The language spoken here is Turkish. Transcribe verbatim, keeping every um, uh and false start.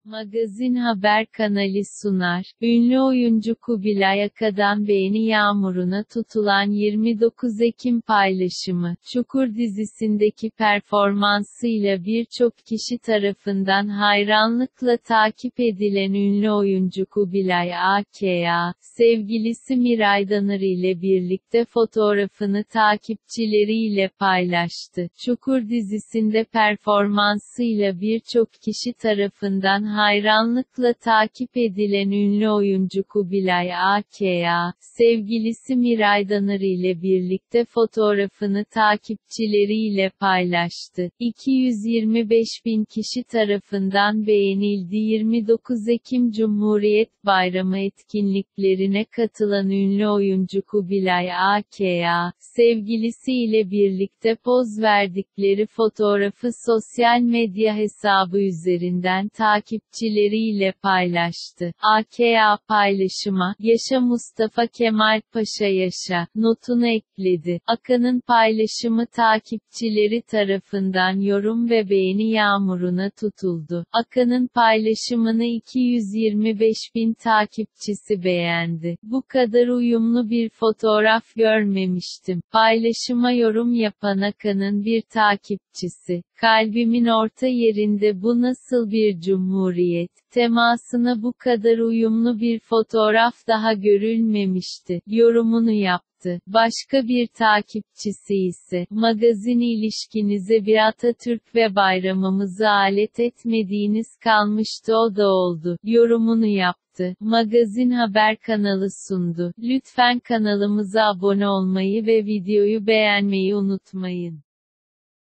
Magazin Haber kanalı sunar. Ünlü oyuncu Kubilay Aka'dan beğeni yağmuruna tutulan yirmi dokuz Ekim paylaşımı, Çukur dizisindeki performansıyla birçok kişi tarafından hayranlıkla takip edilen ünlü oyuncu Kubilay Aka, sevgilisi Miray Danır ile birlikte fotoğrafını takipçileriyle paylaştı. Çukur dizisinde performansıyla birçok kişi tarafından hayranlıkla takip edilen ünlü oyuncu Kubilay Aka, sevgilisi Miray Danır ile birlikte fotoğrafını takipçileriyle paylaştı. iki yüz yirmi beş bin kişi tarafından beğenildi. yirmi dokuz Ekim Cumhuriyet Bayramı etkinliklerine katılan ünlü oyuncu Kubilay Aka, sevgilisi ile birlikte poz verdikleri fotoğrafı sosyal medya hesabı üzerinden takipçileriyle paylaştı. Aka paylaşıma, "Yaşa Mustafa Kemal Paşa yaşa" notunu ekledi. Aka'nın paylaşımı takipçileri tarafından yorum ve beğeni yağmuruna tutuldu. Aka'nın paylaşımını iki yüz yirmi beş bin takipçisi beğendi. "Bu kadar uyumlu bir fotoğraf görmemiştim." Paylaşıma yorum yapan Aka'nın bir takipçisi, "Kalbimin orta yerinde bu nasıl bir cumhuriyet, temasına bu kadar uyumlu bir fotoğraf daha görülmemişti" yorumunu yaptı. Başka bir takipçisi ise, "Magazin ilişkinize bir Atatürk ve bayramımızı alet etmediğiniz kalmıştı, o da oldu" yorumunu yaptı. Magazin Haber kanalı sundu. Lütfen kanalımıza abone olmayı ve videoyu beğenmeyi unutmayın.